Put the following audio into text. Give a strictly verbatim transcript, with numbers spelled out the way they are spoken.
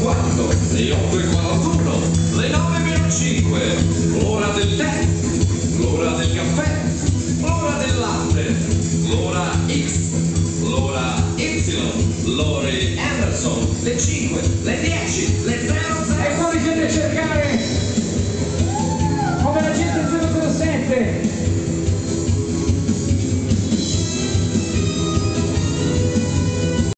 quarto, le otto e quarantuno, le nove meno cinque, l'ora del tè, l'ora del caffè, l'ora del latte, l'ora X, l'ora Y, l'ore Anderson, le cinque, le dieci, le zero zero. E poi siete a cercare come la gente zero zero sette.